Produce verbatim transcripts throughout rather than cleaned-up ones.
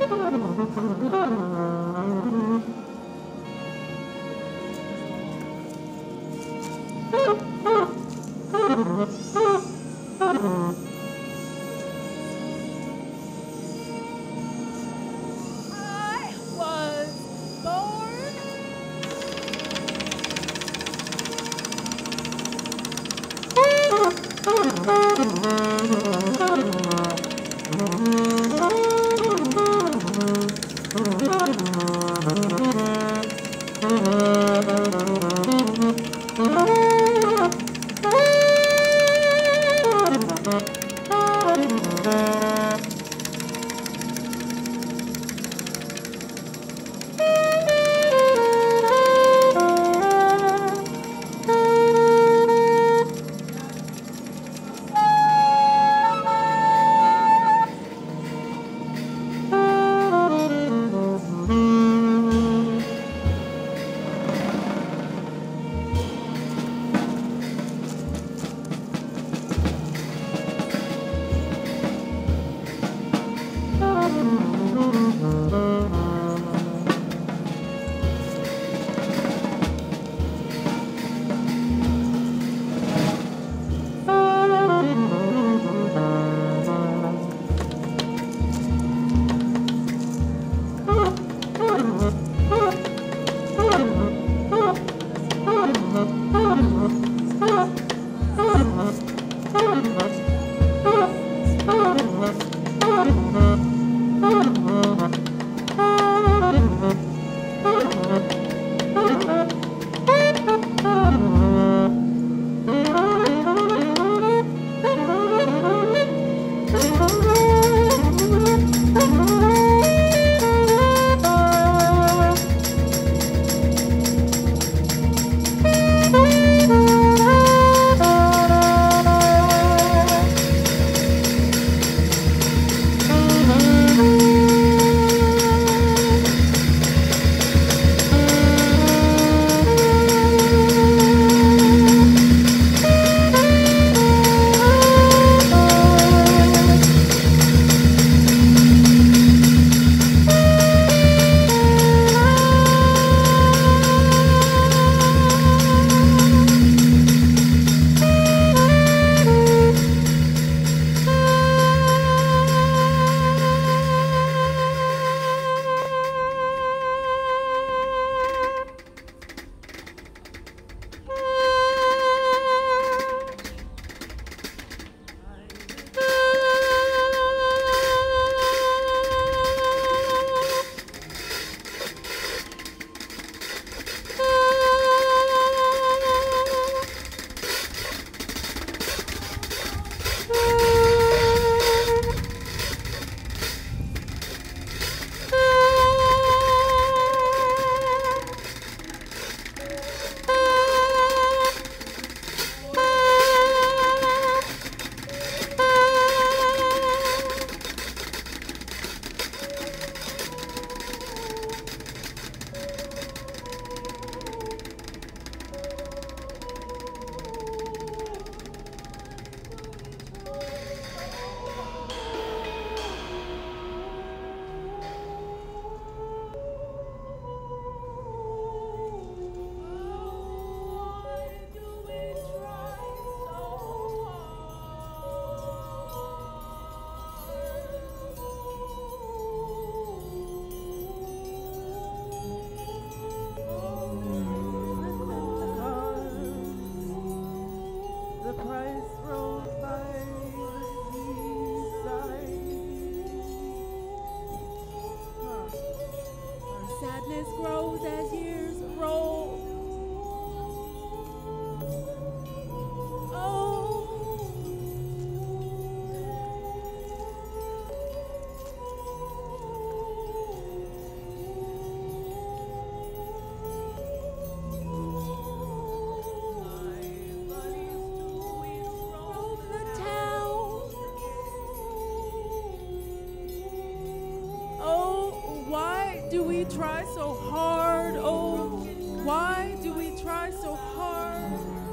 try so hard? Oh, why do we try so hard?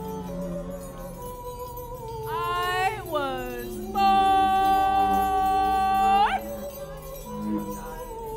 I was born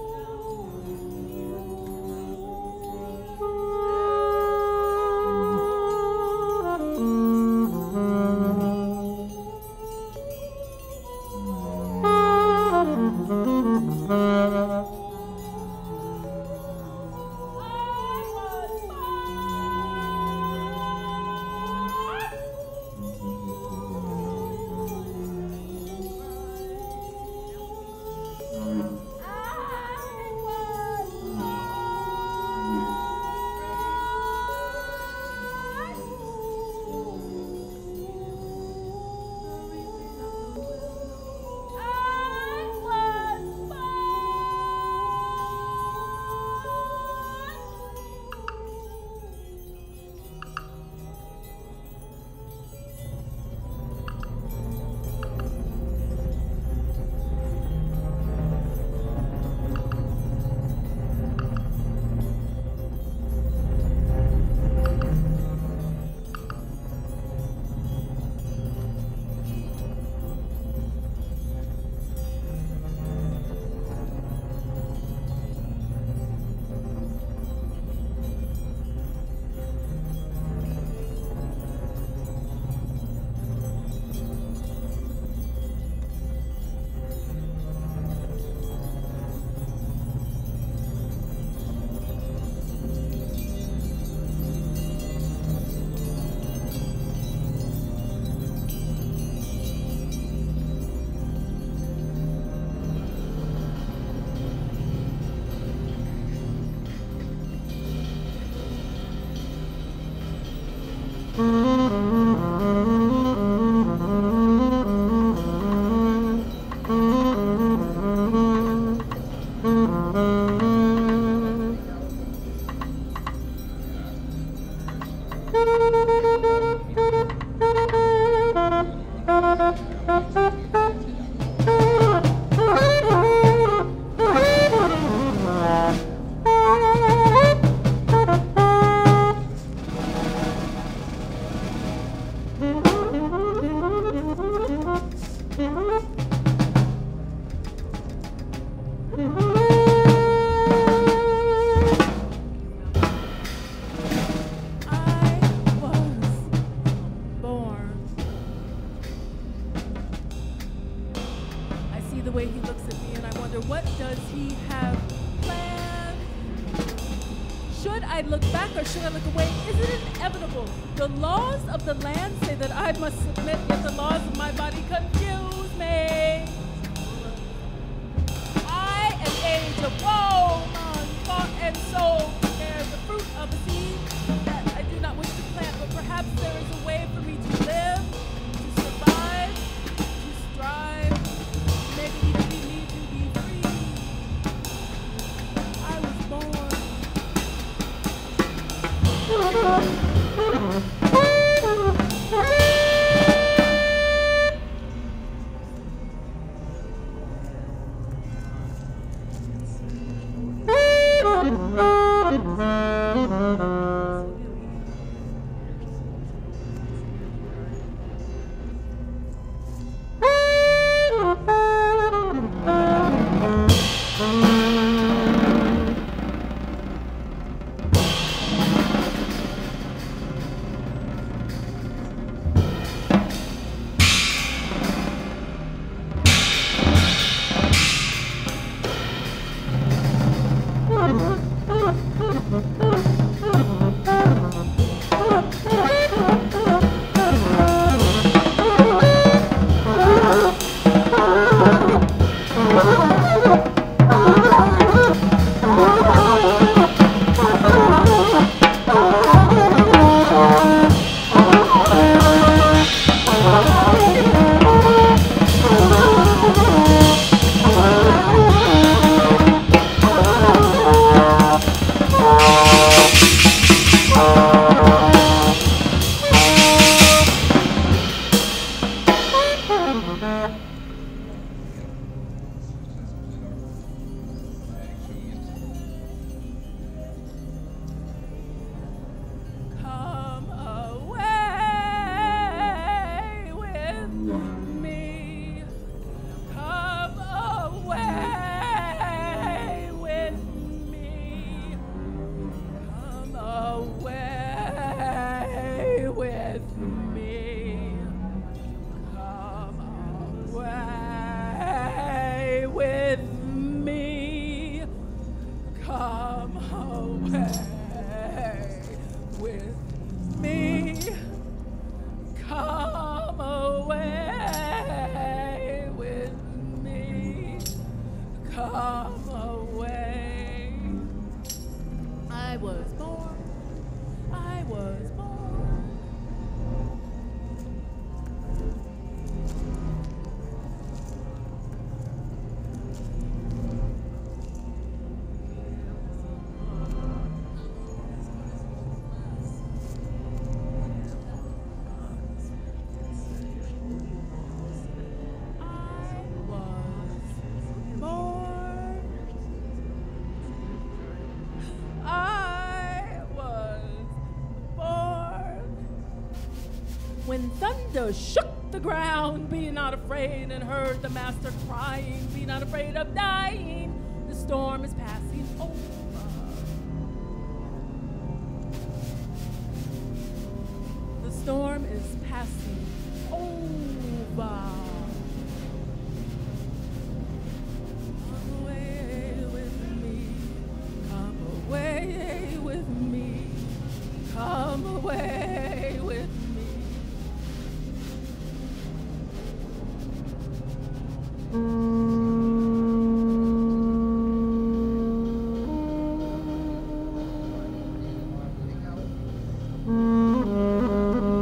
When thunder shook the ground, be not afraid, and heard the master crying, be not afraid of dying, the storm is passing over. The storm is passing over. Come away with me, come away with me, come away with me. Mm-hmm.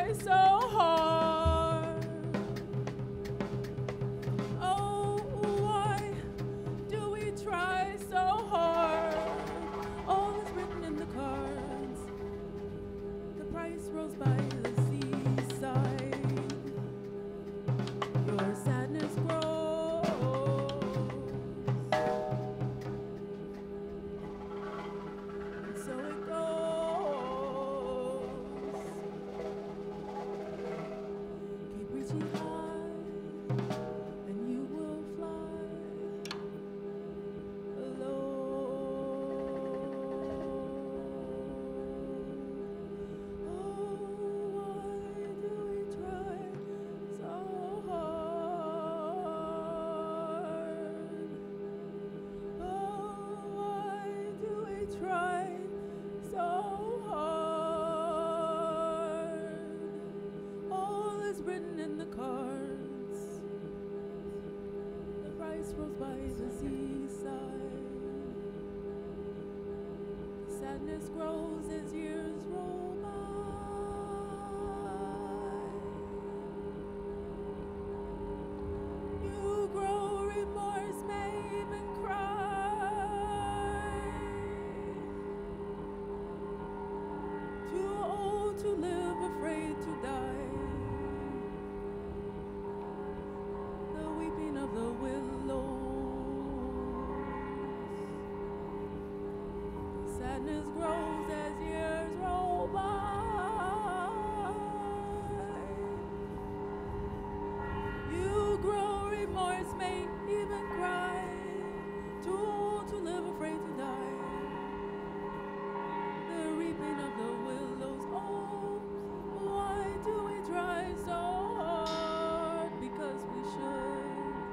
try so hard? Oh, why do we try so hard? All is written in the cards. The price rolls by the seaside. Your sadness grows. And so it goes. Keep reaching high, and you will fly alone. Oh, why do we try so hard? Oh, why do we try so hard? All is written in the cards. The price rolls by the seaside. The sadness grows as years roll by. You grow remorse, may even cry. Too old to live, afraid to die. The weeping of the willows. Sadness grows as years roll by. You grow remorse, may even cry. Too old to live, afraid to die. The reaping of the willows. Oh, why do we try so hard? Because we should.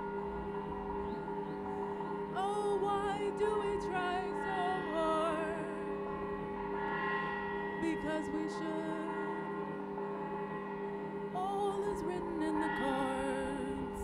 Oh, why do we try so hard? Because we should. All is written in the cards.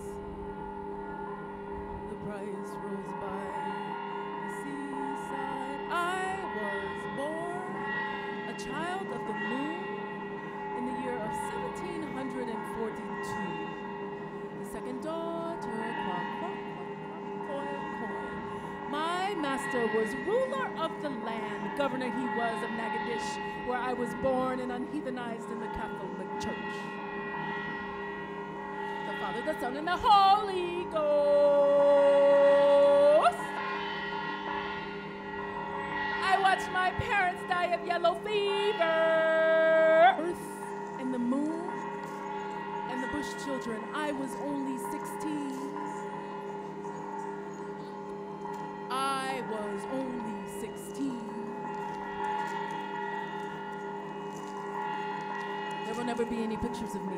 The price rolls by the seaside. I was born a child of the moon in the year of seventeen forty-two. The second daughter, quack, quack, quack, quack, coin, coin. My master was ruler of the land, governor he was of Nagadish, where I was born and unheathenized in the Catholic Church. The Father, the Son, and the Holy Ghost. I watched my parents die of yellow fever. Earth and the moon and the bush children. I was only sixteen. I was only sixteen. There will never be any pictures of me.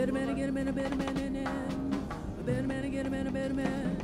better man, get a man, a better man, and then a better man, get a man, a better man.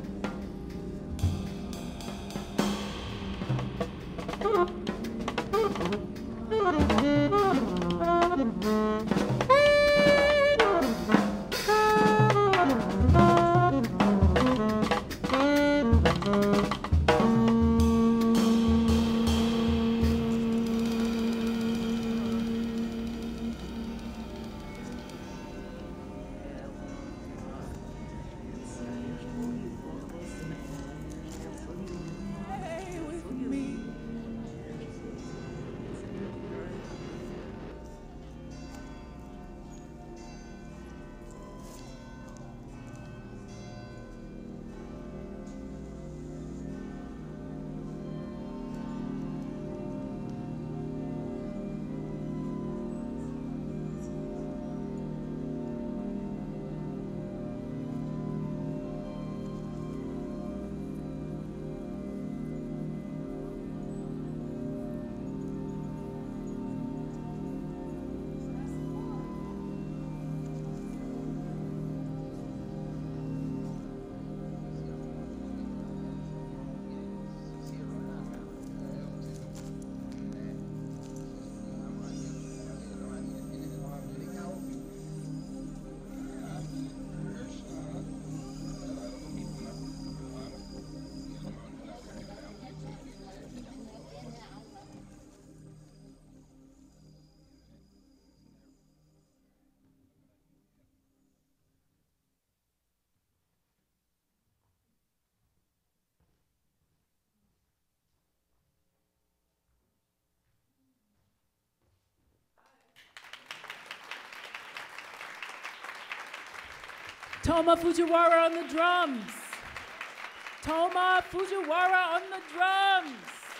Tomas Fujiwara on the drums. Tomas Fujiwara on the drums.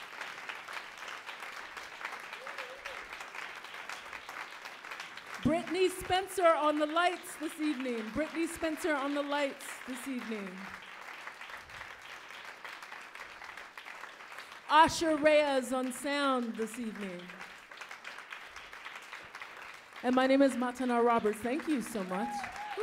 Brittany Spencer on the lights this evening. Brittany Spencer on the lights this evening. Asher Reyes on sound this evening. And my name is Matana Roberts. Thank you so much. Woo.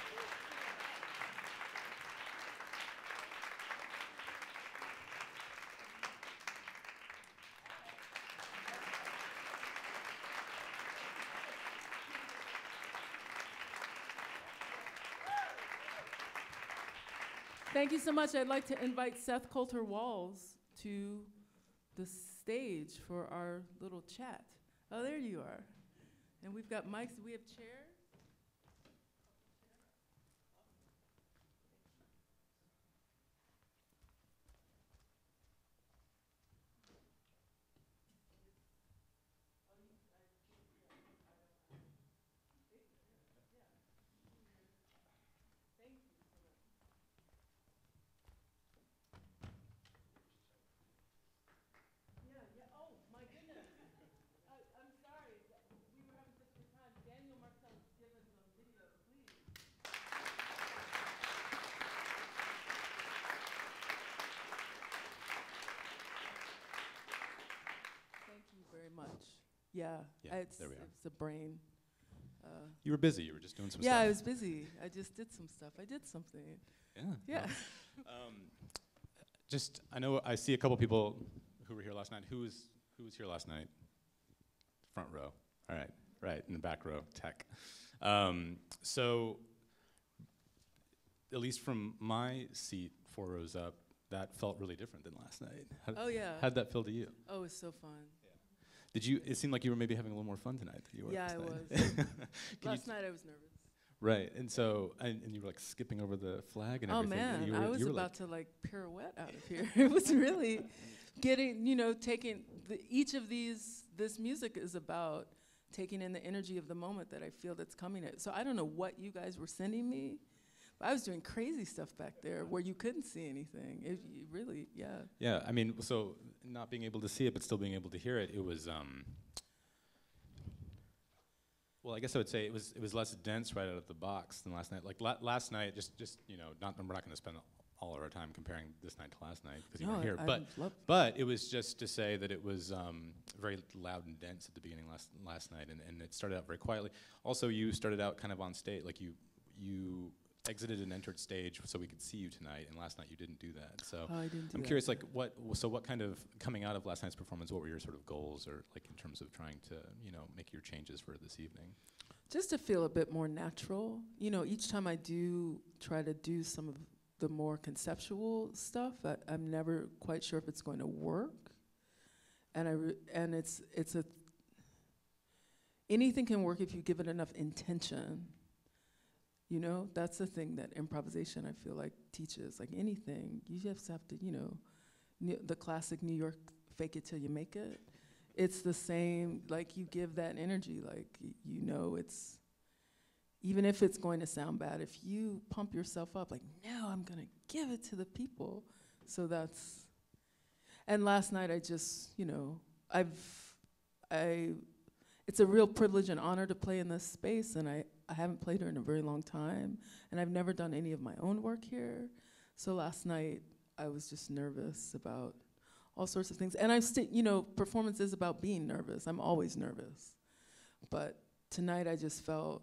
Thank you so much. I'd like to invite Seth Colter Walls to the stage for our little chat. Oh, there you are. And we've got mics. We have chairs. Daniel Marcellus Givens on video, please. Thank you very much. Yeah, Yeah, it's, there we are. it's a brain. Uh, You were busy. You were just doing some yeah, stuff. I was busy. I just did some stuff. I did something. Yeah. Yeah. Well, um, just, I know I see a couple people who were here last night. Who was who was here last night? Front row. All right. Right in the back row. Tech. Um, so, at least from my seat, four rows up, that felt really different than last night. How, Oh, yeah. How'd that feel to you? Oh, it was so fun. Did you? It seemed like you were maybe having a little more fun tonight than you were. Yeah, last I night. was. Can Last you night I was nervous. Right, and so and, and you were like skipping over the flag and Oh everything. and man, you were, I was you were about like to like pirouette out of here. It was really getting, you know, taking the, each of these. This music is about taking in the energy of the moment that I feel that's coming. At. So I don't know what you guys were sending me, but I was doing crazy stuff back there where you couldn't see anything. It, you really, yeah. Yeah, I mean, so not being able to see it but still being able to hear it, it was. Um, Well, I guess I would say it was it was less dense right out of the box than last night. Like la last night, just just you know, not we're not going to spend all of our time comparing this night to last night because you No, were here. I- But I love- but it was just to say that it was um, very loud and dense at the beginning last last night, and, and it started out very quietly. Also, you started out kind of on stage, like you you exited and entered stage so we could see you tonight, and last night you didn't do that. So Oh, I didn't do I'm that. curious, like what so what kind of coming out of last night's performance? What were your sort of goals, or like in terms of trying to you know make your changes for this evening? Just to feel a bit more natural. You know, each time I do try to do some of the more conceptual stuff, I, I'm never quite sure if it's going to work. And I re- and it's it's a anything can work if you give it enough intention. You know, that's the thing that improvisation I feel like teaches. Like anything, you just have to, you know, n- the classic New York fake it till you make it. It's the same, like you give that energy, like y- you know it's, even if it's going to sound bad, if you pump yourself up, like, no, I'm gonna give it to the people. So that's, and last night I just, you know, I've, I, it's a real privilege and honor to play in this space, and I, I haven't played here in a very long time, and I've never done any of my own work here. So last night I was just nervous about all sorts of things. And I still, you know, performance is about being nervous. I'm always nervous. But tonight I just felt,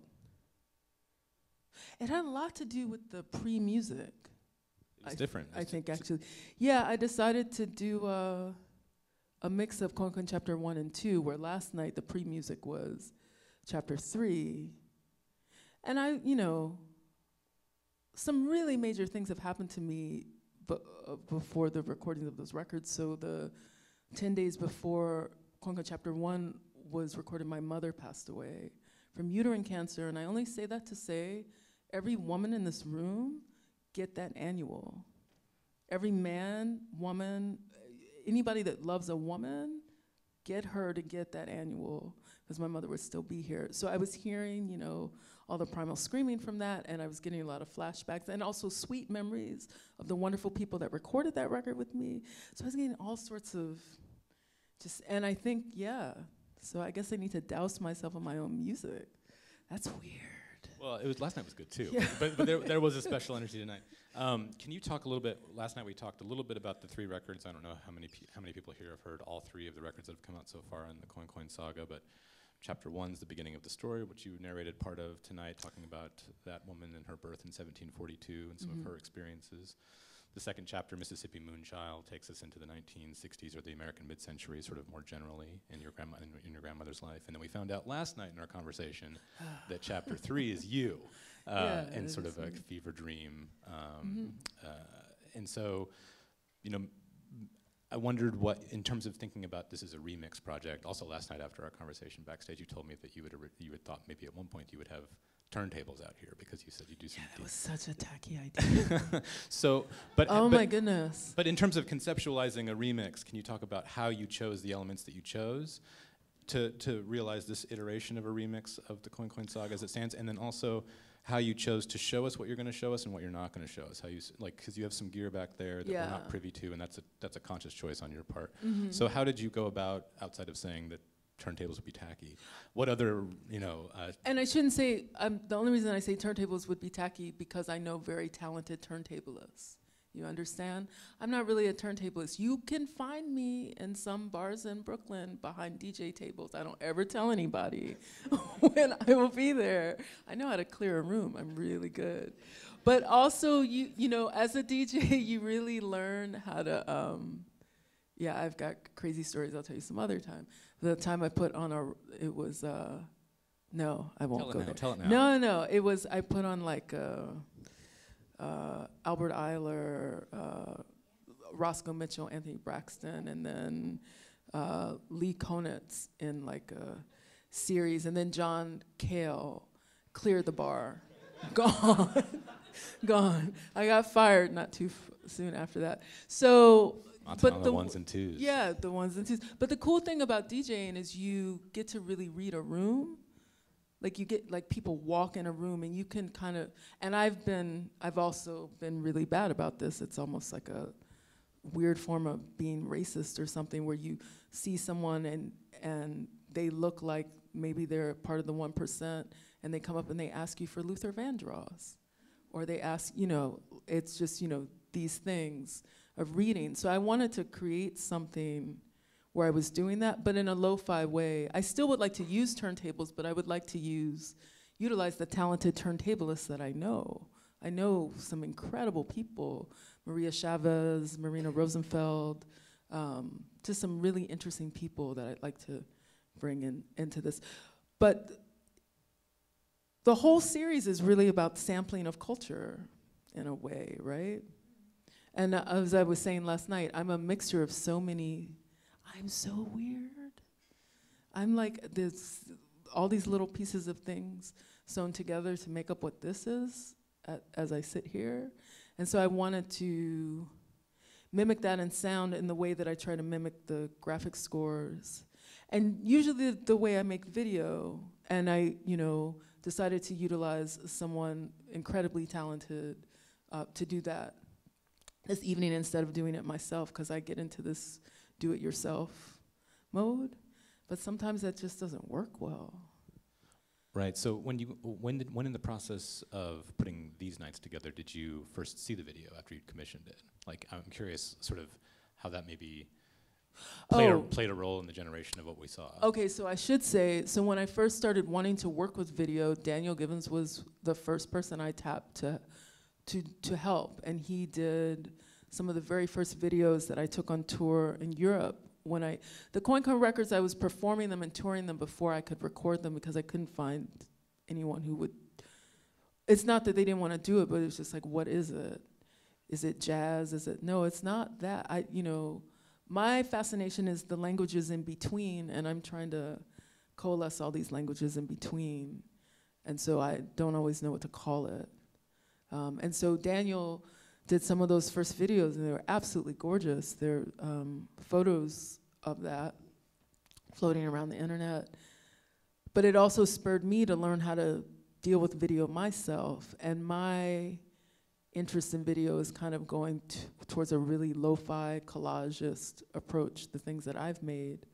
it had a lot to do with the pre-music. It's I different. I It's think di- actually. Yeah, I decided to do uh, a mix of Konkon chapter one and two, where last night the pre-music was chapter three. And I, you know, some really major things have happened to me bu- uh, before the recording of those records. So the ten days before Konkon chapter one was recorded, my mother passed away from uterine cancer. And I only say that to say, every woman in this room, get that annual. Every man, woman, anybody that loves a woman, get her to get that annual, because my mother would still be here. So I was hearing, you know, all the primal screaming from that, and I was getting a lot of flashbacks, and also sweet memories of the wonderful people that recorded that record with me. So I was getting all sorts of just, and I think, yeah, so I guess I need to douse myself in my own music. That's weird. Well, it was last night was good too, Yeah. but, but there, there was a special energy tonight. Um, can you talk a little bit? Last night we talked a little bit about the three records. I don't know how many pe- how many people here have heard all three of the records that have come out so far in the Coin Coin saga. But chapter one's the beginning of the story, which you narrated part of tonight, talking about that woman and her birth in seventeen forty-two and some Mhm. of her experiences. The second chapter, Mississippi Moonchile, takes us into the nineteen sixties or the American mid-century, sort of more generally in your grandma in, in your grandmother's life. And then we found out last night in our conversation that chapter three is you, uh, Yeah, and it sort is of a me. fever dream. Um, Mhm. uh, and so, you know, m- I wondered what, in terms of thinking about this as a remix project. Also, last night after our conversation backstage, you told me that you had ori- you had thought maybe at one point you would have turntables out here because you said you do some. Yeah, that deep- was such a tacky idea. so, but Oh but, my goodness. but in terms of conceptualizing a remix, can you talk about how you chose the elements that you chose to to realize this iteration of a remix of the Coin Coin saga as it stands, and then also how you chose to show us what you're going to show us and what you're not going to show us? How you s- like, because you have some gear back there that we're Yeah. not privy to, and that's a that's a conscious choice on your part. Mhm. So how did you go about, outside of saying that turntables would be tacky? What other, you know? Uh, And I shouldn't say, um, the only reason I say turntables would be tacky because I know very talented turntablists. You understand? I'm not really a turntablist. You can find me in some bars in Brooklyn behind D J tables. I don't ever tell anybody when I will be there. I know how to clear a room. I'm really good. But also, you you know, as a D J, you really learn how to, um, yeah, I've got crazy stories I'll tell you some other time. The time I put on a, it was, uh, no, I won't tell it go now. there. Tell it now. No, no, it was, I put on like uh, uh, Albert Eiler, uh, Roscoe Mitchell, Anthony Braxton, and then uh, Lee Konitz in like a series, and then John Cale cleared the bar. Gone. Gone. I got fired not too f- soon after that. So, Matana but the ones and twos. yeah, the ones and twos. But the cool thing about DJing is you get to really read a room. Like you get, like people walk in a room and you can kind of, and I've been, I've also been really bad about this. It's almost like a weird form of being racist or something, where you see someone and and they look like maybe they're part of the one percent, and they come up and they ask you for Luther Vandross. Or they ask, you know, it's just, you know, these things of reading. So I wanted to create something where I was doing that, but in a lo-fi way. I still would like to use turntables, but I would like to use, utilize the talented turntablists that I know. I know some incredible people, Maria Chavez, Marina Rosenfeld, um, just some really interesting people that I'd like to bring in into this. But the whole series is really about sampling of culture in a way, right? And uh, as I was saying last night, I'm a mixture of so many. I'm so weird. I'm like this, all these little pieces of things sewn together to make up what this is at, as I sit here. And so I wanted to mimic that in sound in the way that I try to mimic the graphic scores. And usually the, the way I make video, and I, you know, decided to utilize someone incredibly talented uh, to do that this evening instead of doing it myself, because I get into this do-it-yourself mode, but sometimes that just doesn't work well. Right. So when you when did when in the process of putting these nights together did you first see the video after you commissioned it? Like, I'm curious, sort of how that maybe played, oh. a, played a role in the generation of what we saw. Okay, so I should say, so when I first started wanting to work with video, Daniel Givens was the first person I tapped to to to help, and he did some of the very first videos that I took on tour in Europe. When I, the Coin-Con records, I was performing them and touring them before I could record them because I couldn't find anyone who would, it's not that they didn't want to do it, but it was just like, what is it? Is it jazz? Is it, no, it's not that. I, you know, my fascination is the languages in between, and I'm trying to coalesce all these languages in between. And so I don't always know what to call it. Um, and so Daniel did some of those first videos, and they were absolutely gorgeous. There are um, photos of that floating around the internet. But it also spurred me to learn how to deal with video myself. And my interest in video is kind of going t towards a really lo-fi, collagist approach, the things that I've made.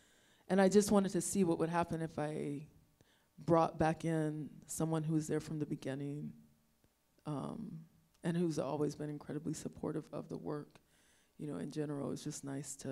And I just wanted to see what would happen if I brought back in someone who was there from the beginning. Um, and who's always been incredibly supportive of the work. You know, in general, it's just nice to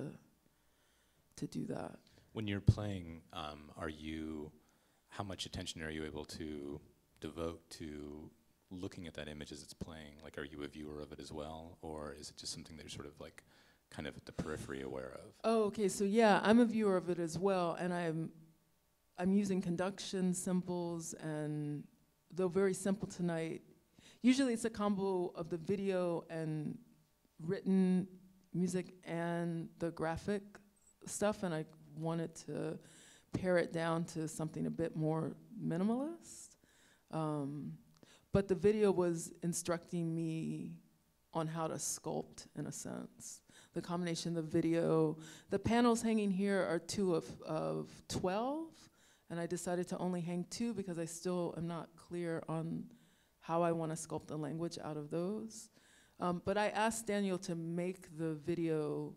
to do that. When you're playing, um, are you, how much attention are you able to devote to looking at that image as it's playing? Like, are you a viewer of it as well? Or is it just something that you're sort of like, kind of at the periphery aware of? Oh, okay, so yeah, I'm a viewer of it as well, and I'm, I'm using conduction symbols, and though very simple tonight, usually it's a combo of the video and written music and the graphic stuff, and I wanted to pare it down to something a bit more minimalist. Um, but the video was instructing me on how to sculpt, in a sense. The combination of the video, the panels hanging here are two of, of twelve, and I decided to only hang two because I still am not clear on how I want to sculpt the language out of those. Um, but I asked Daniel to make the video,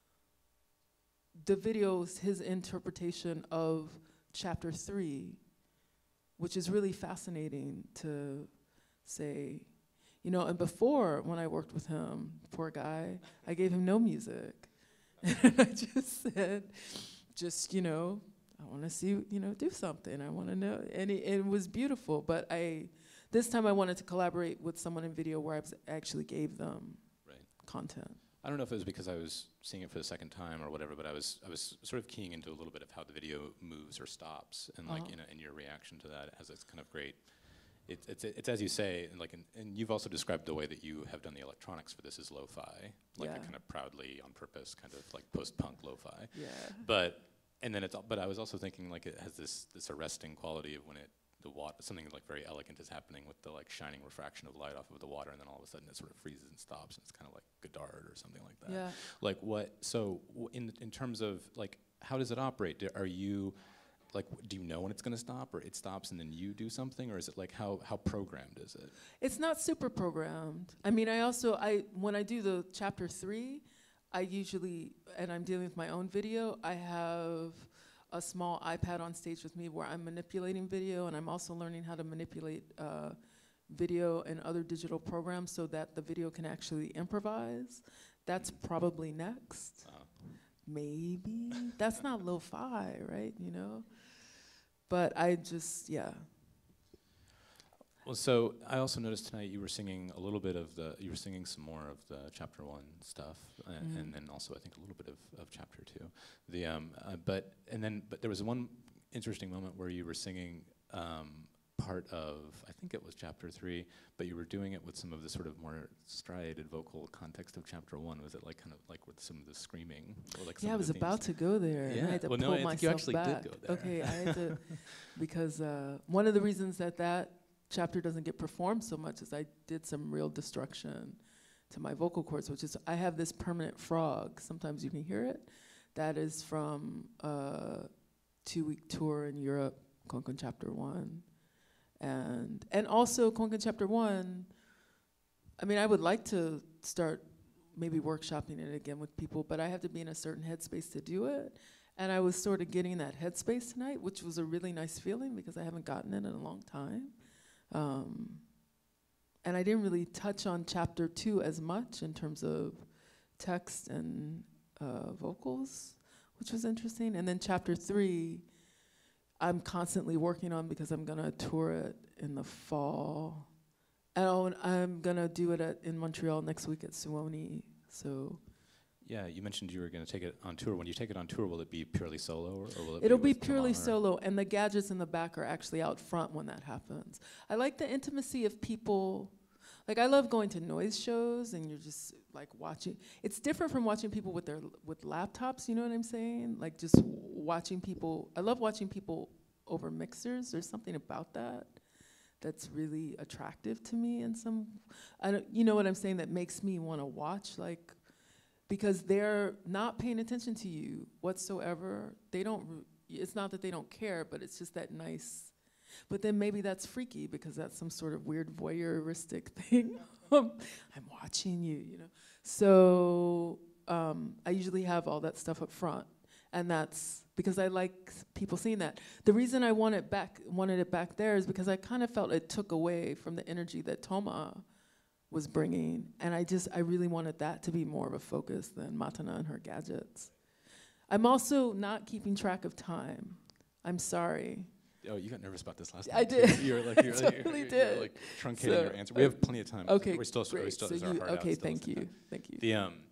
the video's his interpretation of chapter three, which is really fascinating to say, you know, and before, when I worked with him, poor guy, I gave him no music. And I just said, just, you know, I want to see, you know, do something. I want to know. And it, it was beautiful, but I, this time I wanted to collaborate with someone in video where I was actually gave them right. content. I don't know if it was because I was seeing it for the second time or whatever, but I was I was sort of keying into a little bit of how the video moves or stops, and like uh-huh. in, a, in your reaction to that, it has this kind of great. It, it's it's as you say, and like, in, and you've also described the way that you have done the electronics for this as lo-fi, like yeah. a kind of proudly on purpose, kind of like post-punk lo-fi. Yeah. But and then it's but I was also thinking like it has this this arresting quality of when it. The water, something like very elegant is happening with the like shining refraction of light off of the water, and then all of a sudden it sort of freezes and stops, and it's kind of like Godard or something like that. Yeah. Like what? So w in in terms of like, how does it operate? Do, are you like, do you know when it's going to stop, or it stops and then you do something, or is it like how how programmed is it? It's not super programmed. I mean, I also I when I do the chapter three, I usually, and I'm dealing with my own video, I have a small iPad on stage with me where I'm manipulating video, and I'm also learning how to manipulate uh, video and other digital programs so that the video can actually improvise. That's probably next. Oh. Maybe. That's not lo-fi, right? You know? But I just, yeah. Well, so I also noticed tonight you were singing a little bit of the, you were singing some more of the chapter one stuff, uh, Mm. and then also I think a little bit of, of chapter two. The um, uh, but and then but there was one interesting moment where you were singing um, part of, I think it was chapter three, but you were doing it with some of the sort of more striated vocal context of chapter one. Was it like kind of like with some of the screaming? Or like some Yeah, I of was the about to go there. And Yeah. I had to Well, no, pull I think myself you actually did back. go there. Okay, I had to, because uh, one of the reasons that that chapter doesn't get performed so much is I did some real destruction to my vocal cords, which is I have this permanent frog. Sometimes you can hear it. That is from a two-week tour in Europe, Konkan Chapter One, and and also Konkan Chapter One. I mean, I would like to start maybe workshopping it again with people, but I have to be in a certain headspace to do it. And I was sort of getting that headspace tonight, which was a really nice feeling because I haven't gotten it in a long time. Um, and I didn't really touch on chapter two as much in terms of text and uh, vocals, which was interesting. And then chapter three, I'm constantly working on because I'm gonna tour it in the fall. And I'll- I'm gonna do it at, in Montreal next week at Suoni. So Yeah, you mentioned you were going to take it on tour. When you take it on tour, will it be purely solo, or, or will it it'll be be with purely Tama, or- solo, and the gadgets in the back are actually out front when that happens. I like the intimacy of people. Like, I love going to noise shows and you're just like watching. It's different from watching people with their l- with laptops, you know what I'm saying? Like just w- watching people. I love watching people over mixers. There's something about that that's really attractive to me in some, I don't, you know what I'm saying, that makes me want to watch, like, because they're not paying attention to you whatsoever. They don't, r- it's not that they don't care, but it's just that nice. But then maybe that's freaky because that's some sort of weird voyeuristic thing. I'm watching you, you know. So um, I usually have all that stuff up front, and that's because I like s- people seeing that. The reason I want it back, wanted it back there is because I kind of felt it took away from the energy that Toma was bringing, and I just, I really wanted that to be more of a focus than Matana and her gadgets. I'm also not keeping track of time. I'm sorry. Oh, you got nervous about this last I night. did. too. You were like, you I were like, totally you were did. like truncating So, your answer. We have plenty of time. Okay, we still, we great. still So is our you, heart out okay, still thank is you, thank you. The um,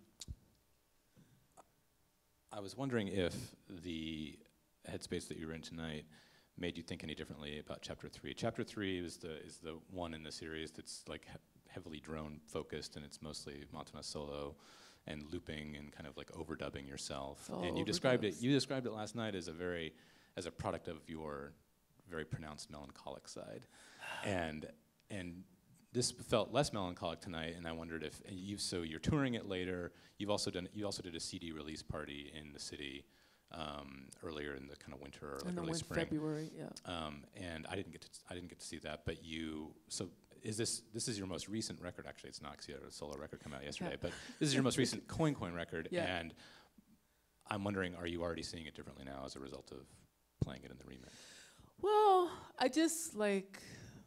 I was wondering if the headspace that you were in tonight made you think any differently about chapter three. Chapter three is the is the one in the series that's like he- heavily drone focused, and it's mostly Matana solo and looping and kind of like overdubbing yourself. It's all And you described it. overdubs. You described it last night as a very as a product of your very pronounced melancholic side, and and this felt less melancholic tonight. And I wondered if you so you're touring it later. You've also done you also did a C D release party in the city um, earlier in the kind of winter or like In the early win- spring. February, yeah. Um, and I didn't get to I didn't get to see that. But you so. Is this this is your most recent record? Actually, it's not, 'cause you had a solo record come out yesterday. Yeah. But this is your most recent Coin Coin record, Yeah. and I'm wondering, are you already seeing it differently now as a result of playing it in the remix? Well, I just like,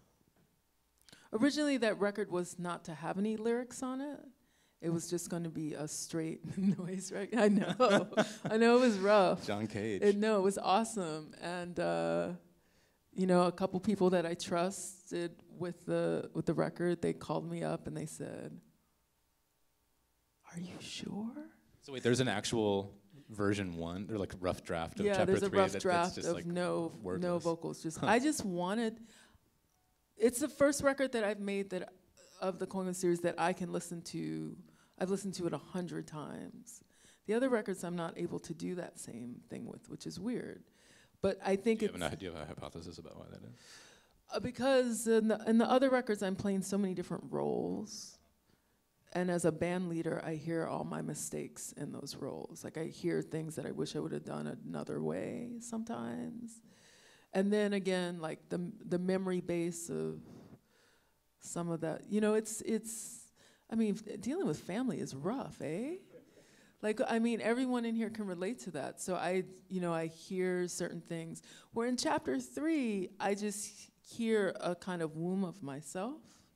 originally that record was not to have any lyrics on it. It was just going to be a straight noise record. I know, I know it was rough. John Cage. It, no, it was awesome. And, uh, you know, a couple people that I trusted with the with the record, they called me up and they said, "Are you sure?" So wait, there's an actual version one, or like a rough draft of Yeah, chapter there's a three. rough that, that's draft just of like no no wordless. vocals. Just I just wanted. It's the first record that I've made that of the Kongan series that I can listen to. I've listened to it a hundred times. The other records I'm not able to do that same thing with, which is weird. But I think Do you, it's have an, do you have a hypothesis about why that is? uh, because in the, in the other records I'm playing so many different roles. And as a band leader, I hear all my mistakes in those roles. Like I hear things that I wish I would have done another way sometimes. And then again, like the the memory base of some of that, you know, it's it's. I mean, f- dealing with family is rough, eh? Like, I mean, everyone in here can relate to that. So I, you know, I hear certain things. Where in chapter three, I just hear a kind of womb of myself.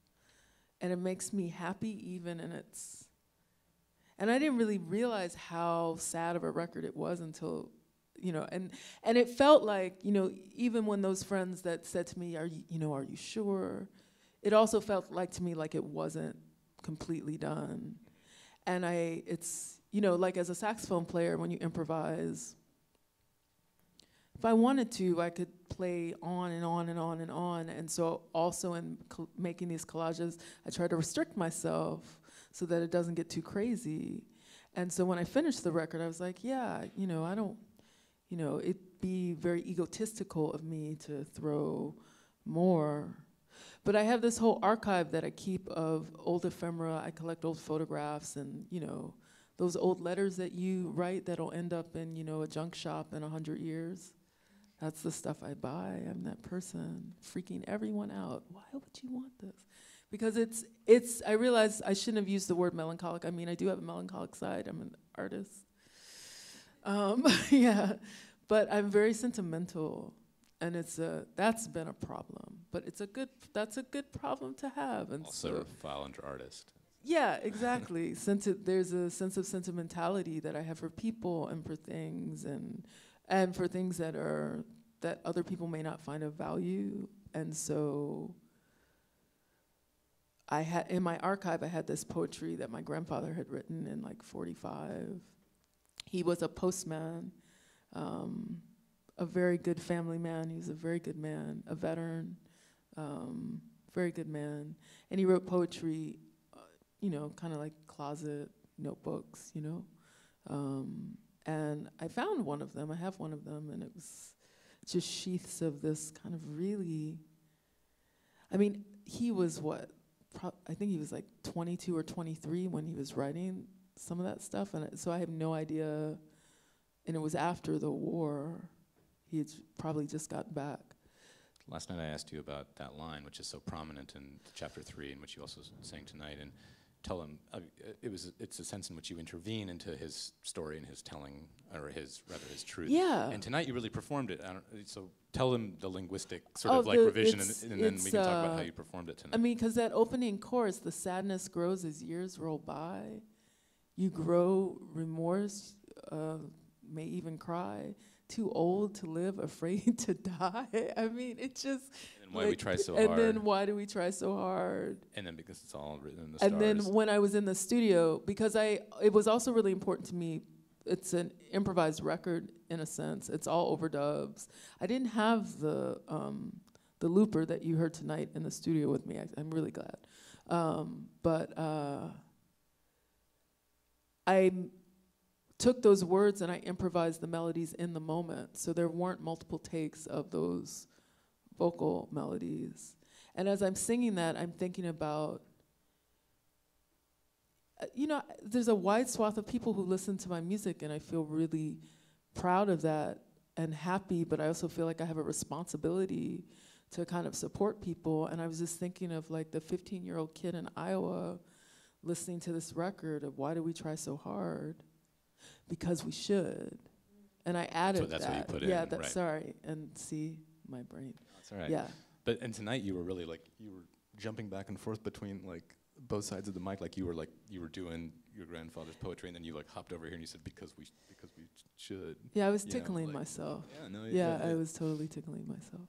and it makes me happy even in its, and I didn't really realize how sad of a record it was until, you know, and and it felt like, you know, even when those friends that said to me, are you, you know, are you sure? It also felt like to me like it wasn't completely done. And I, it's, you know, like as a saxophone player, when you improvise, if I wanted to, I could play on and on and on and on. And so also in col- making these collages, I try to restrict myself so that it doesn't get too crazy. And so when I finished the record, I was like, yeah, you know, I don't, you know, it'd be very egotistical of me to throw more. But I have this whole archive that I keep of old ephemera. I collect old photographs and, you know, those old letters that you write that'll end up in, you know, a junk shop in a hundred years. That's the stuff I buy. I'm that person freaking everyone out. Why would you want this? Because it's, it's, I realize I shouldn't have used the word melancholic. I mean, I do have a melancholic side. I'm an artist. Um, yeah, but I'm very sentimental. And it's a, that's been a problem, but it's a good, that's a good problem to have. And also so file under artist. Yeah, exactly. Senti- there's a sense of sentimentality that I have for people and for things, and and for things that are, that other people may not find of value. And so I had, in my archive, I had this poetry that my grandfather had written in like forty-five. He was a postman, um, a very good family man. He was a very good man, a veteran, um, very good man. And he wrote poetry, uh, you know, kind of like closet notebooks, you know. Um, and I found one of them. I have one of them, and it was just sheaths of this kind of really, I mean, he was what? Pro- I think he was like twenty-two or twenty-three when he was writing some of that stuff. And it, so I have no idea. And it was after the war. He had probably just gotten back. Last night I asked you about that line, which is so prominent in chapter three, and which you also sang tonight. And tell him, uh, it was, it's a sense in which you intervene into his story and his telling, or his, rather his truth. Yeah. And tonight you really performed it. I don't, so tell him the linguistic sort oh, of like the, revision, and, and then we can uh, talk about how you performed it tonight. I mean, because that opening chorus, the sadness grows as years roll by. You grow remorse, uh, may even cry. Too old to live, afraid to die. I mean, it just. And why like, we try so and hard. And then why do we try so hard? And then because it's all written in the and stars. And then when I was in the studio, because I, it was also really important to me. It's an improvised record in a sense. It's all overdubs. I didn't have the um, the looper that you heard tonight in the studio with me. I, I'm really glad. Um, but uh, I took those words and I improvised the melodies in the moment. So there weren't multiple takes of those vocal melodies. And as I'm singing that, I'm thinking about, uh, you know, there's a wide swath of people who listen to my music, and I feel really proud of that and happy, but I also feel like I have a responsibility to kind of support people. And I was just thinking of like the fifteen-year-old kid in Iowa listening to this record of Why Do We Try So Hard? Because we should. And I added that's that. What you put yeah, in, that's right. sorry. And see, my brain. That's all right. Yeah. But and tonight you were really like, you were jumping back and forth between like both sides of the mic, like you were like, you were doing your grandfather's poetry, and then you like hopped over here and you said, because we, sh- because we sh- should. Yeah, I was you tickling know, like, myself. Yeah, no, Yeah, yeah, I was totally tickling myself.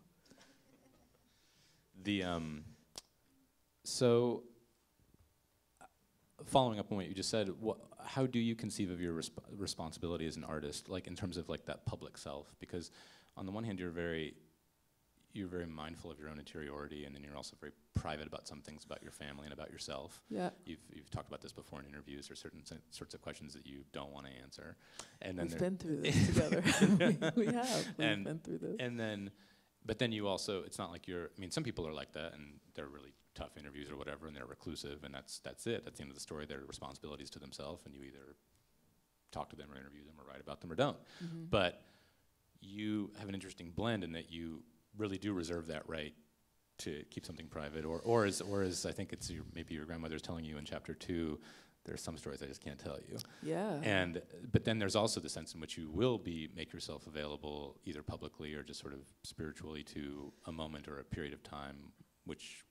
The, um, so, following up on what you just said, wh- how do you conceive of your resp- responsibility as an artist, like in terms of like that public self? Because on the one hand, you're very, you're very mindful of your own interiority, and then you're also very private about some things about your family and about yourself. Yeah. You've you've talked about this before in interviews. There's certain se- sorts of questions that you don't want to answer, and then We've there- been through this together. we, we have. We've And- been through this. And then, but then you also, it's not like you're, I mean, some people are like that, and they're really tough interviews or whatever, and they're reclusive, and that's that's it. That's the end of the story. Their responsibilities to themselves, and you either talk to them or interview them or write about them or don't. Mm-hmm. But you have an interesting blend in that you really do reserve that right to keep something private, or or as or as I think it's your, maybe your grandmother's telling you in chapter two. There's some stories I just can't tell you. Yeah. And but then there's also the sense in which you will be make yourself available either publicly or just sort of spiritually to a moment or a period of time which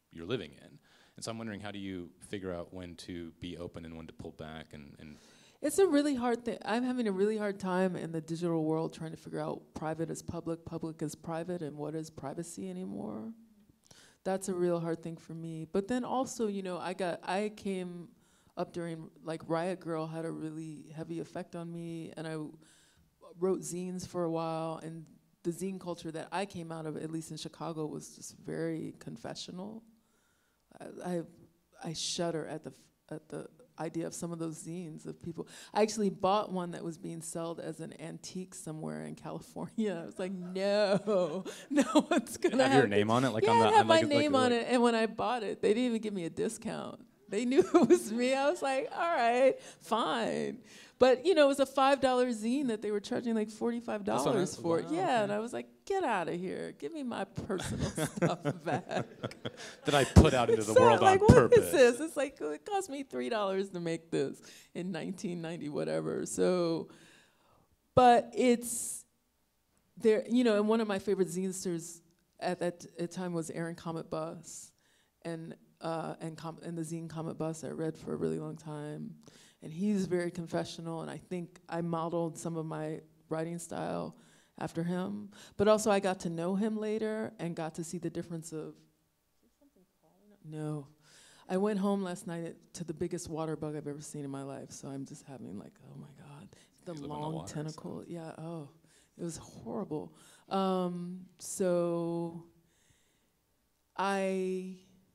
you're living in. And so I'm wondering, how do you figure out when to be open and when to pull back? And, and It's a really hard thing. I'm having a really hard time in the digital world trying to figure out private as public, public as private, and what is privacy anymore. That's a real hard thing for me. But then also, you know, I got, I came up during, like, Riot Girl had a really heavy effect on me, and I w- wrote zines for a while, and the zine culture that I came out of, at least in Chicago, was just very confessional. I, I, I shudder at the, f- at the idea of some of those zines of people. I actually bought one that was being sold as an antique somewhere in California. I was like, no, no one's gonna have, have your name on it, like yeah, on the, it had on my like, name like, on like it. And when I bought it, they didn't even give me a discount. They knew it was me. I was like, all right, fine. But you know, it was a five dollar zine that they were charging like forty-five dollars for. Wow, yeah, okay. and I was like, get out of here. Give me my personal stuff back. that I put out into the So, world like, on what purpose. is this? It's like, it cost me three dollars to make this in nineteen ninety, whatever. So, but it's there, you know, and one of my favorite zinesters at that t- at time was Aaron Comet Bus. And uh, and, com- and the zine Comet Bus I read for a really long time. And he's very confessional, and I think I modeled some of my writing style after him. But also I got to know him later and got to see the difference of, is something crawling up? No. I went home last night at, to the biggest water bug I've ever seen in my life, so I'm just having like, oh my God, the You live in the long water, tentacle. Yeah, oh, it was horrible. Um, so I...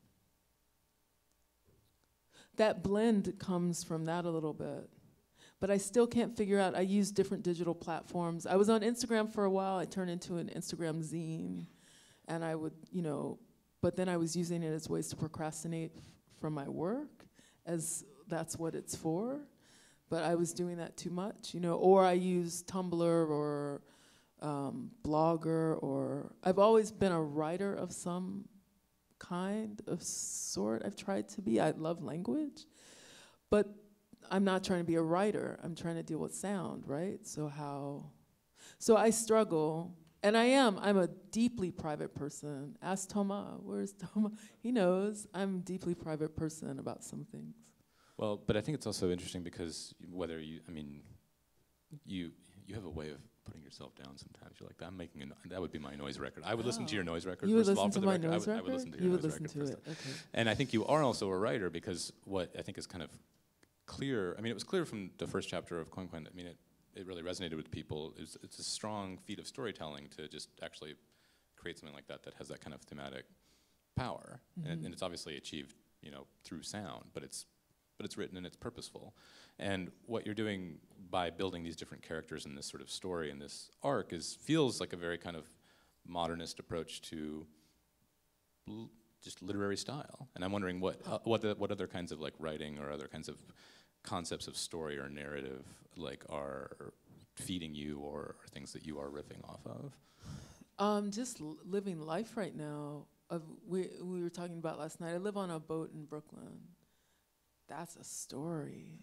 That blend comes from that a little bit. But I still can't figure out, I use different digital platforms. I was on Instagram for a while. I turned into an Instagram zine. And I would, you know, but then I was using it as ways to procrastinate f- from my work, as that's what it's for. But I was doing that too much, you know. Or I use Tumblr or um, Blogger, or I've always been a writer of some kind of sort. I've tried to be. I love language, but I'm not trying to be a writer. I'm trying to deal with sound, right? So how, so I struggle, and I am, I'm a deeply private person. Ask Tomas, where's Tomas? He knows I'm a deeply private person about some things. Well, but I think it's also interesting because whether you, I mean, you you have a way of putting yourself down sometimes. You're like, I'm making a no- that would be my noise record. I would oh. listen to your noise record. You would first of all, listen for to the my record. noise I would, record? I would listen to your you would noise listen record to first. it, okay. And I think you are also a writer because what I think is kind of clear, I mean, it was clear from the first chapter of Quen Quen, I mean, it, it really resonated with people. It's, it's a strong feat of storytelling to just actually create something like that that has that kind of thematic power. Mm-hmm. And, and it's obviously achieved, you know, through sound, but it's but it's written and it's purposeful. And what you're doing by building these different characters in this sort of story and this arc is feels like a very kind of modernist approach to l- just literary style. And I'm wondering what uh, what the, what other kinds of like writing or other kinds of concepts of story or narrative like are feeding you, or, or things that you are riffing off of. Um, just l- living life right now. Of we we were talking about last night. I live on a boat in Brooklyn. That's a story.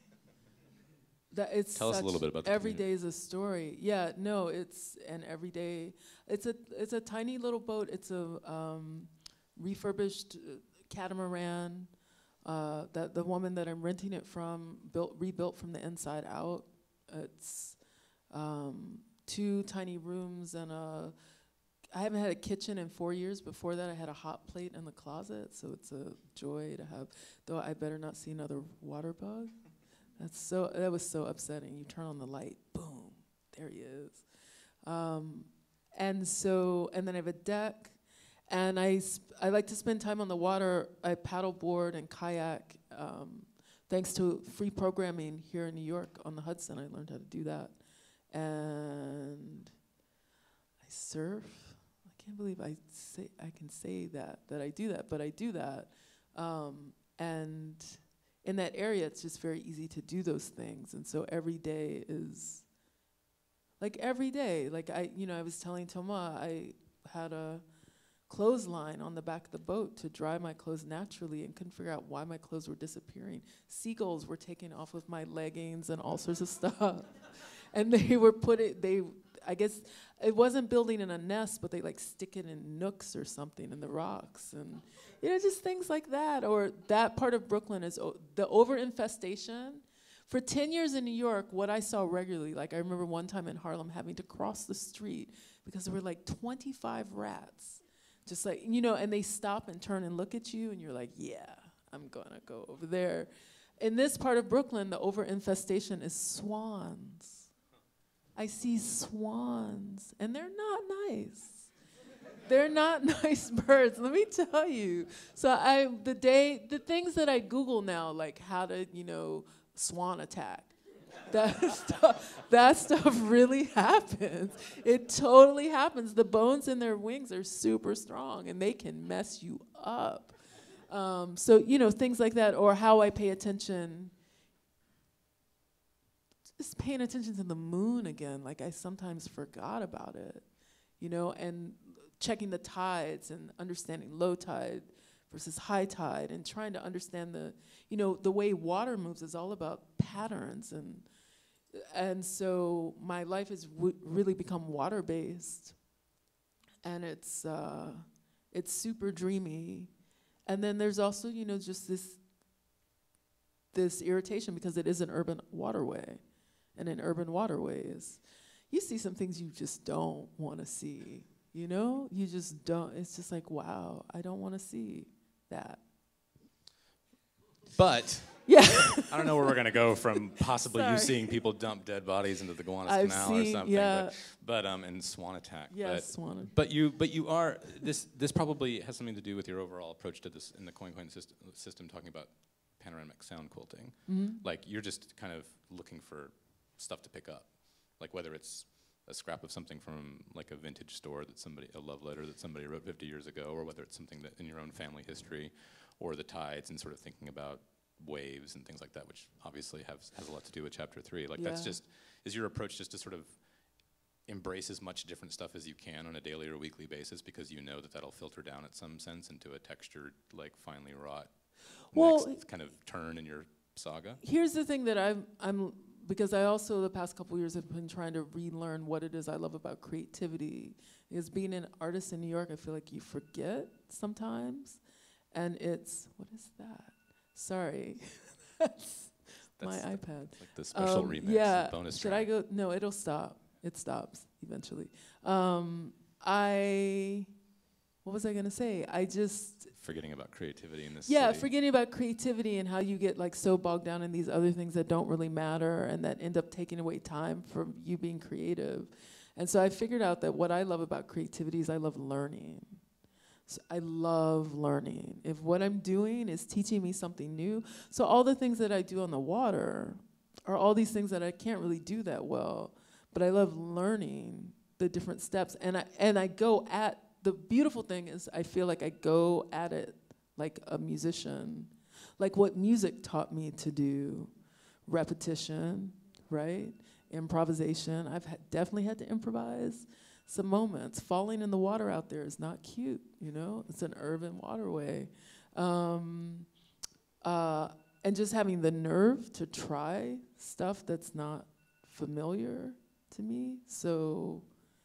That it's Tell us a such- little bit about the every community. day is a story. Yeah, no, it's an everyday. It's a it's a tiny little boat. It's a um, refurbished uh, catamaran uh, that the woman that I'm renting it from built rebuilt from the inside out. It's um, two tiny rooms and a. I haven't had a kitchen in four years. Before that, I had a hot plate in the closet, so it's a joy to have. Though I better not see another water bug. That's so. That was so upsetting. You turn on the light, boom, there he is. Um, and so, and then I have a deck, and I sp- I like to spend time on the water. I paddleboard and kayak. Um, thanks to free programming here in New York on the Hudson, I learned how to do that, and I surf. I can't believe I say I can say that that I do that, but I do that, um, and in that area, it's just very easy to do those things, and so every day is like every day. Like I, you know, I was telling Tomas I had a clothesline on the back of the boat to dry my clothes naturally, and couldn't figure out why my clothes were disappearing. Seagulls were taking off with my leggings and all sorts of stuff, and they were put it. They I guess it wasn't building in a nest, but they like stick it in nooks or something in the rocks, and you know, just things like that. Or that part of Brooklyn is o- the over infestation. For ten years in New York, what I saw regularly, like I remember one time in Harlem having to cross the street because there were like twenty-five rats, just like, you know, and they stop and turn and look at you, and you're like, yeah, I'm gonna go over there. In this part of Brooklyn, the over infestation is swans. I see swans, and they're not nice. They're not nice birds, let me tell you. So I, the day, the things that I Google now, like how to, you know, swan attack, that stuff, that stuff really happens. It totally happens. The bones in their wings are super strong, and they can mess you up. Um, so, you know, things like that, or how I pay attention. Just paying attention to the moon again, like I sometimes forgot about it, you know, and checking the tides and understanding low tide versus high tide, and trying to understand the, you know, the way water moves is all about patterns, and and so my life has w- really become water-based, and it's uh, it's super dreamy, and then there's also, you know, just this this irritation because it is an urban waterway. And in urban waterways, you see some things you just don't want to see, you know? You just don't, it's just like, wow, I don't want to see that. But yeah, I don't know where we're going to go from possibly Sorry. you seeing people dump dead bodies into the Gowanus I've Canal seen, or something. yeah. But, but um, and swan attack. Yes, but, swan. But you, but you are, this This probably has something to do with your overall approach to this in the coin coin system, system talking about panoramic sound quilting. Mm-hmm. Like you're just kind of looking for stuff to pick up, like whether it's a scrap of something from like a vintage store that somebody, a love letter that somebody wrote fifty years ago, or whether it's something that in your own family history, or the tides, and sort of thinking about waves and things like that, which obviously has has a lot to do with chapter three. Like Yeah. that's just, is your approach just to sort of embrace as much different stuff as you can on a daily or weekly basis, because you know that that'll filter down at some sense into a textured, like finely wrought Well, next kind of turn in your saga? Here's the thing that I'm, I'm, because I also the past couple years have been trying to relearn what it is I love about creativity. Because being an artist in New York, I feel like you forget sometimes. And it's, what is that? Sorry. That's, That's my the, iPad. Like the special Um, remix, yeah. the bonus Should track. I go? No, it'll stop. It stops eventually. Um, I, what was I gonna say? I just, Forgetting about creativity in this yeah, city. forgetting about creativity and how you get like so bogged down in these other things that don't really matter and that end up taking away time from you being creative. And so I figured out that what I love about creativity is I love learning. So I love learning. If what I'm doing is teaching me something new, so all the things that I do on the water are all these things that I can't really do that well, but I love learning the different steps. And I and I go at, the beautiful thing is I feel like I go at it like a musician, like what music taught me to do, repetition, right? Improvisation. I've ha- definitely had to improvise some moments. Falling in the water out there is not cute, you know? It's an urban waterway. Um, uh, and just having the nerve to try stuff that's not familiar to me. So,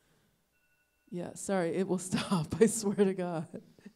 yeah, sorry, it will stop, I swear to God.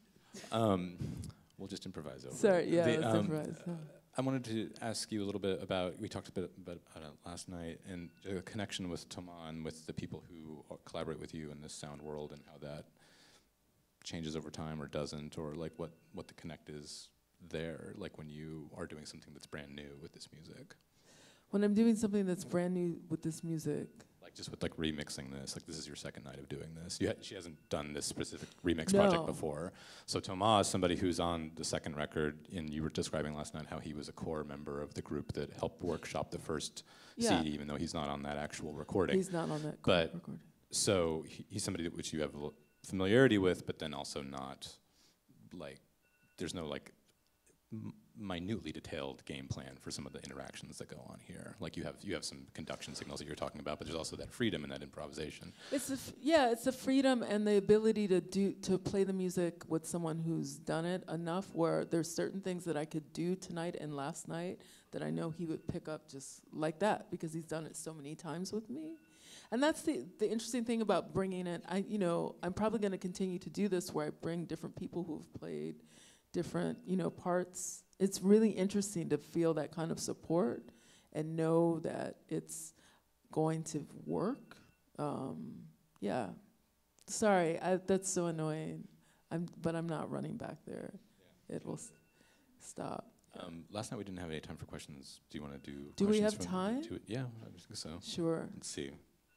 Um, we'll just improvise over Sorry, it. yeah, The, let's um, improvise. uh, I wanted to ask you a little bit about, we talked a bit about it last night, and a connection with Tomas and with the people who are, collaborate with you in this sound world, and how that changes over time or doesn't, or like what, what the connect is there, like when you are doing something that's brand new with this music. When I'm doing something that's brand new with this music, Like just with like remixing this, like this is your second night of doing this. You ha- she hasn't done this specific remix No. project before. So Tomas, somebody who's on the second record, and you were describing last night how he was a core member of the group that helped workshop the first Yeah. C D, even though he's not on that actual recording. he's not on that But- recording. So he, he's somebody that which you have l- familiarity with, but then also not, like, there's no like m- minutely detailed game plan for some of the interactions that go on here. Like you have you have some conduction signals that you're talking about, but there's also that freedom and that improvisation. It's the f- yeah, it's the freedom and the ability to do to play the music with someone who's done it enough where there's certain things that I could do tonight and last night that I know he would pick up just like that because he's done it so many times with me. And that's the, the interesting thing about bringing it. I, you know, I'm probably going to continue to do this where I bring different people who've played different, you know, parts. It's really interesting to feel that kind of support and know that it's going to work. Um, yeah. Sorry, I, that's so annoying. I'm, but I'm not running back there. Yeah. It will s stop. Um, last night we didn't have any time for questions. Do you want to do? Do we have from time? To yeah, I think so. Sure. Let's see.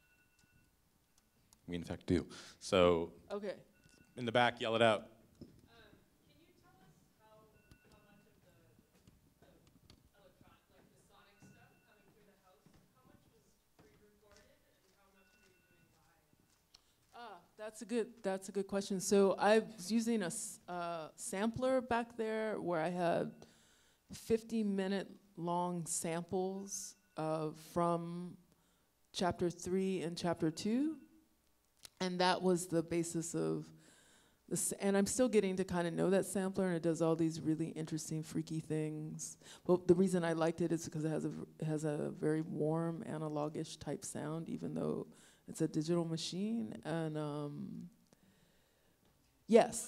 We in fact do. So. Okay. In the back, yell it out. That's a good. That's a good question. So I was using a s uh, sampler back there where I had fifty minute long samples uh, from chapter three and chapter two, and that was the basis of this. And I'm still getting to kind of know that sampler, and it does all these really interesting, freaky things. But the reason I liked it is because it has a it has a very warm, analog-ish type sound, even though it's a digital machine. And um, yes.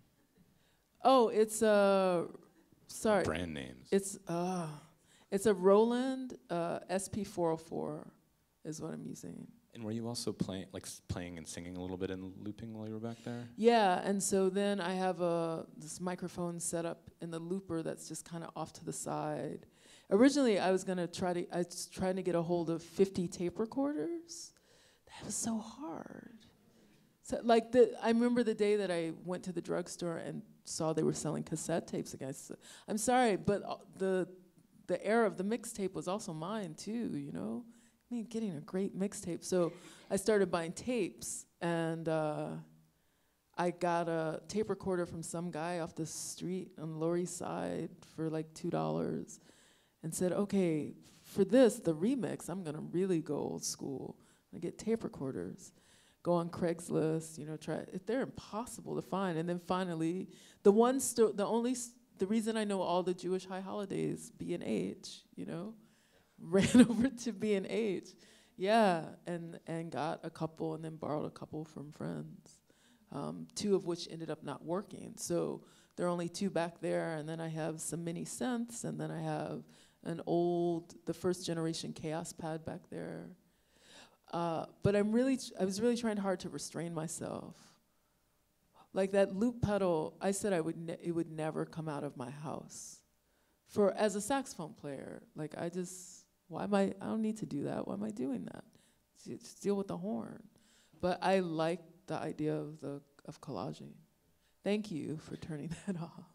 Oh, it's a, sorry. Brand names. It's, uh, it's a Roland uh, S P four oh four is what I'm using. And were you also playing, like s playing and singing a little bit and looping while you were back there? Yeah, and so then I have a, this microphone set up in the looper that's just kind of off to the side. Originally, I was gonna try to, I was trying to get a hold of fifty tape recorders. That was so hard. So like the, I remember the day that I went to the drugstore and saw they were selling cassette tapes again. So, I'm sorry, but uh, the the era of the mixtape was also mine too, you know? I mean, getting a great mixtape. So I started buying tapes, and uh, I got a tape recorder from some guy off the street on the Lower East Side for like two dollars and said, okay, for this, the remix, I'm gonna really go old school. I get tape recorders, go on Craigslist, you know, try, if they're impossible to find. And then finally, the one, sto the only, s the reason I know all the Jewish high holidays, B and H, you know, ran over to B and H, yeah, and, and got a couple and then borrowed a couple from friends, um, two of which ended up not working. So there are only two back there, and then I have some mini synths, and then I have an old, the first generation Chaos pad back there. Uh, but I'm really, I was really trying hard to restrain myself. Like that loop pedal, I said I would, ne it would never come out of my house. For as a saxophone player, like I just, why am I? I don't need to do that. Why am I doing that? Just deal with the horn. But I like the idea of the of collaging. Thank you for turning that off.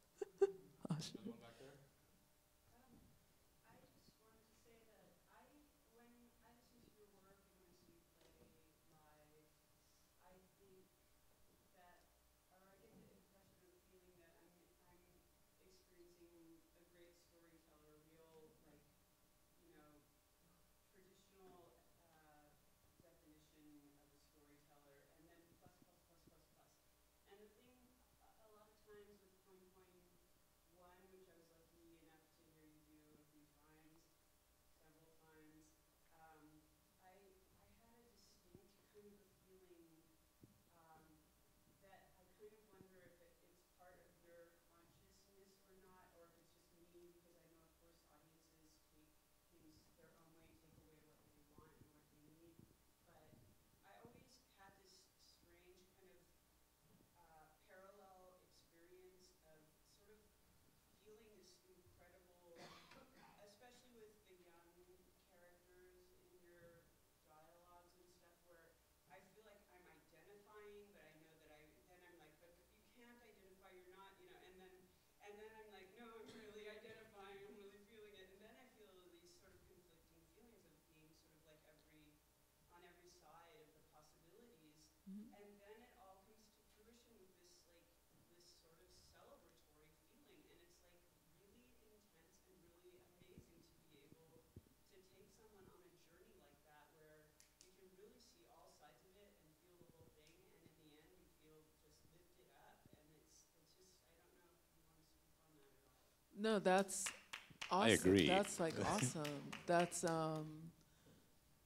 No, that's awesome. I agree. That's like awesome. That's um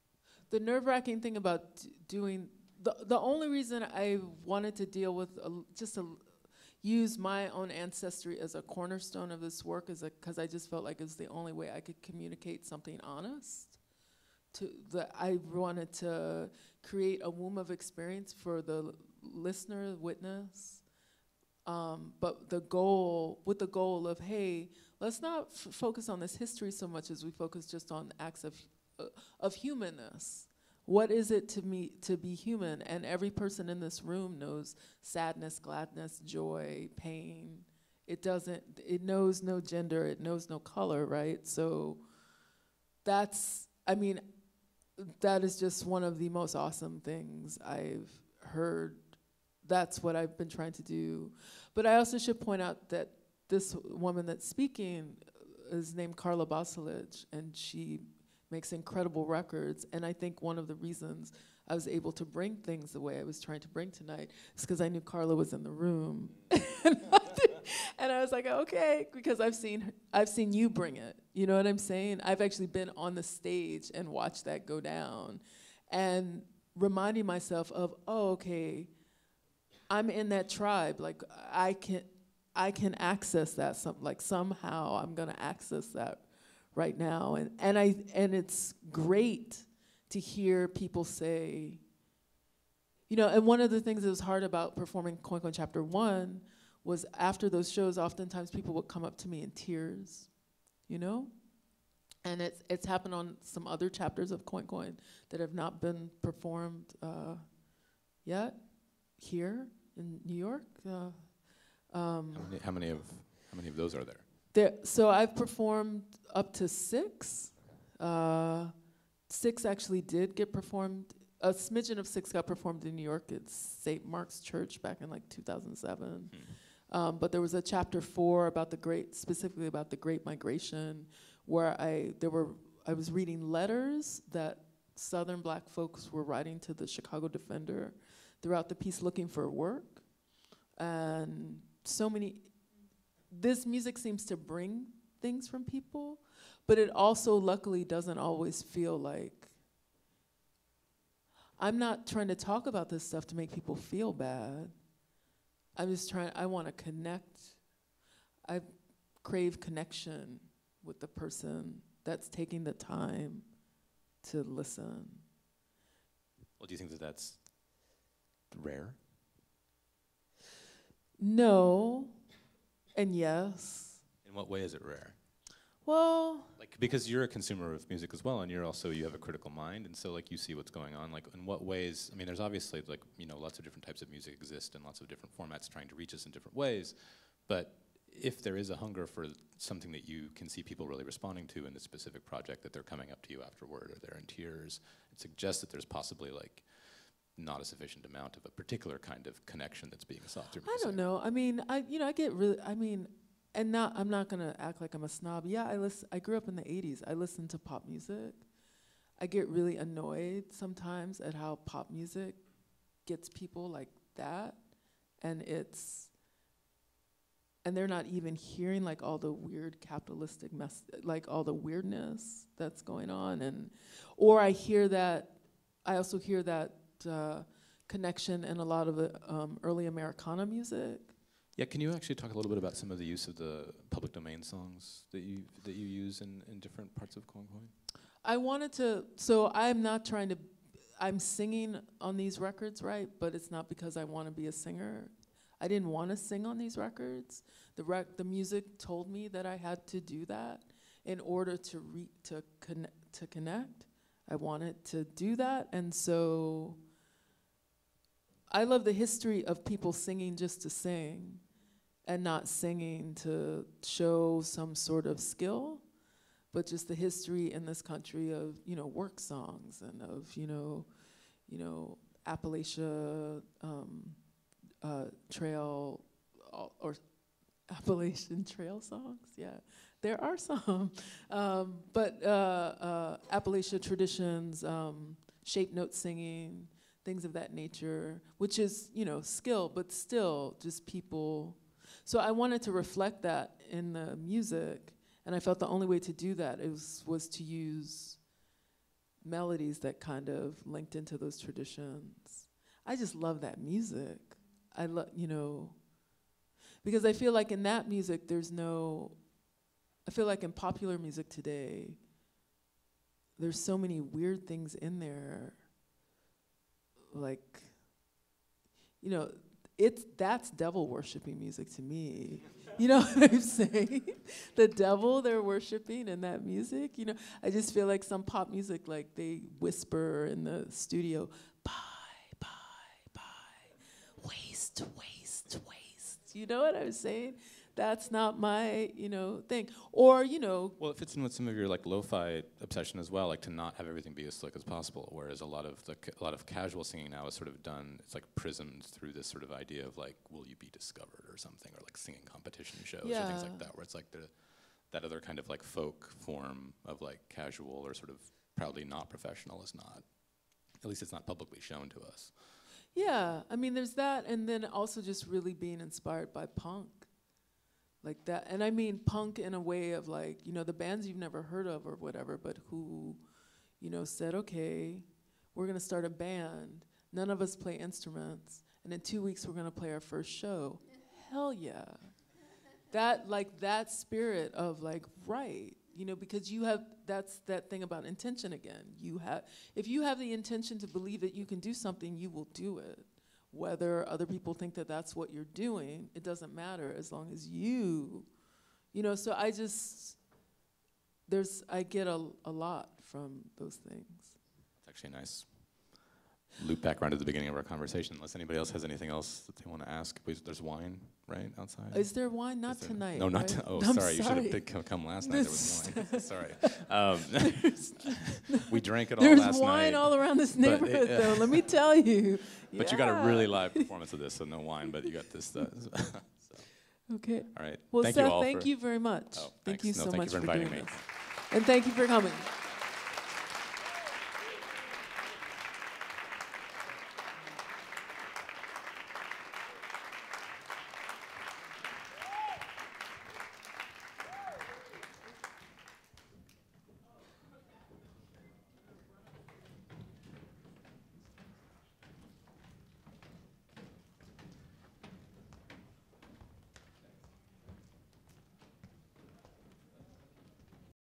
the nerve-wracking thing about d- doing, the, the only reason I wanted to deal with, a, just to use my own ancestry as a cornerstone of this work is because I just felt like it was the only way I could communicate something honest. To the, I wanted to create a womb of experience for the l- listener, witness, um, but the goal, with the goal of, hey, let's not f- focus on this history so much as we focus just on acts of uh, of humanness. What is it to me to be human? And every person in this room knows sadness, gladness, joy, pain. It doesn't, it knows no gender, it knows no color, right? So that's, I mean, that is just one of the most awesome things I've heard. That's what I've been trying to do. But I also should point out that this woman that's speaking is named Carla Basilic, and she makes incredible records. And I think one of the reasons I was able to bring things the way I was trying to bring tonight is because I knew Carla was in the room. And I was like, okay, because I've seen her, I've seen you bring it. You know what I'm saying? I've actually been on the stage and watched that go down, and reminding myself of, oh, okay, I'm in that tribe. Like I can, I can access that. Some like somehow I'm gonna access that right now, and and I and it's great to hear people say, you know. And one of the things that was hard about performing Coin Coin Chapter One was after those shows, oftentimes people would come up to me in tears, you know? And it's it's happened on some other chapters of Coin Coin that have not been performed uh, yet here in New York. Uh, um, How many, how many of how many of those are there? there so I've performed up to six. Uh, six actually did get performed. A smidgen of six got performed in New York at Saint Mark's Church back in like two thousand seven. Hmm. Um, but there was a chapter four about the great, specifically about the Great Migration, where I there were I was reading letters that Southern Black folks were writing to the Chicago Defender throughout the piece, looking for work, and so many. This music seems to bring things from people, but it also luckily doesn't always feel like. I'm not trying to talk about this stuff to make people feel bad. I'm just trying, I want to connect. I crave connection with the person that's taking the time to listen. Well, do you think that that's rare? No, and yes. In what way is it rare? Well, like because you're a consumer of music as well, and you're also you have a critical mind, and so like you see what's going on. Like in what ways? I mean, there's obviously like you know lots of different types of music exist and lots of different formats trying to reach us in different ways. But if there is a hunger for something that you can see people really responding to in this specific project, that they're coming up to you afterward or they're in tears, it suggests that there's possibly like not a sufficient amount of a particular kind of connection that's being sought through music. I don't know. I mean, I you know I get really. I mean. And not, I'm not gonna act like I'm a snob. Yeah, I listen. I grew up in the eighties. I listened to pop music. I get really annoyed sometimes at how pop music gets people like that, and it's, and they're not even hearing like all the weird capitalistic mess, like all the weirdness that's going on, and, or I hear that, I also hear that uh, connection in a lot of the um, early Americana music. Yeah, can you actually talk a little bit about some of the use of the public domain songs that you that you use in, in different parts of Coin Coin? I wanted to, so I'm not trying to, I'm singing on these records, right? But it's not because I want to be a singer. I didn't want to sing on these records. The rec, the music told me that I had to do that in order to re, to connect, to connect. I wanted to do that, and so I love the history of people singing just to sing, and not singing to show some sort of skill, but just the history in this country of, you know, work songs and of, you know, you know, Appalachia um, uh, Trail uh, or Appalachian Trail songs. Yeah, there are some, um, but uh, uh, Appalachia traditions, um, shape note singing, things of that nature, which is, you know, skill, but still just people. So I wanted to reflect that in the music, and I felt the only way to do that is, was to use melodies that kind of linked into those traditions. I just love that music. I love, you know, because I feel like in that music there's no, I feel like in popular music today, there's so many weird things in there. Like, you know, it's, that's devil worshiping music to me. You know what I'm saying? The devil they're worshiping in that music, you know? I just feel like some pop music, like they whisper in the studio, bye, bye, bye, waste, waste, waste. You know what I'm saying? That's not my, you know, thing. Or, you know. Well, it fits in with some of your like lo-fi obsession as well, like to not have everything be as slick as possible. Whereas a lot of the ca- a lot of casual singing now is sort of done. It's like prismed through this sort of idea of like, will you be discovered or something, or like singing competition shows yeah. or things like that, where it's like the that other kind of like folk form of like casual or sort of proudly not professional is not. At least it's not publicly shown to us. Yeah, I mean, there's that, and then also just really being inspired by punk. Like that, and I mean punk in a way of like, you know, the bands you've never heard of or whatever, but who, you know, said, okay, we're gonna start a band. None of us play instruments, and in two weeks we're gonna play our first show. Hell yeah. That, like, that spirit of like, right, you know, because you have, that's that thing about intention again. You have, if you have the intention to believe that you can do something, you will do it. Whether other people think that that's what you're doing, it doesn't matter as long as you, you know, so I just, there's, I get a, a lot from those things. It's actually nice. Loop back around to the beginning of our conversation, unless anybody else has anything else that they want to ask. Please, there's wine, right, outside? Is there wine? Not there tonight. No, not right? t- Oh, I'm sorry. You should sorry. have come, come last night. There was wine. Sorry. Um, we drank it all There's last night. wine all around this but it- neighborhood, though. Let me tell you. But yeah. you got a really live performance of this, so no wine, but you got this. Uh, so. Okay. All right. Well, thank Seth, you all thank for you very much. Oh, thank thanks. you No, so thank much you for for doing inviting me. this. And thank you for coming.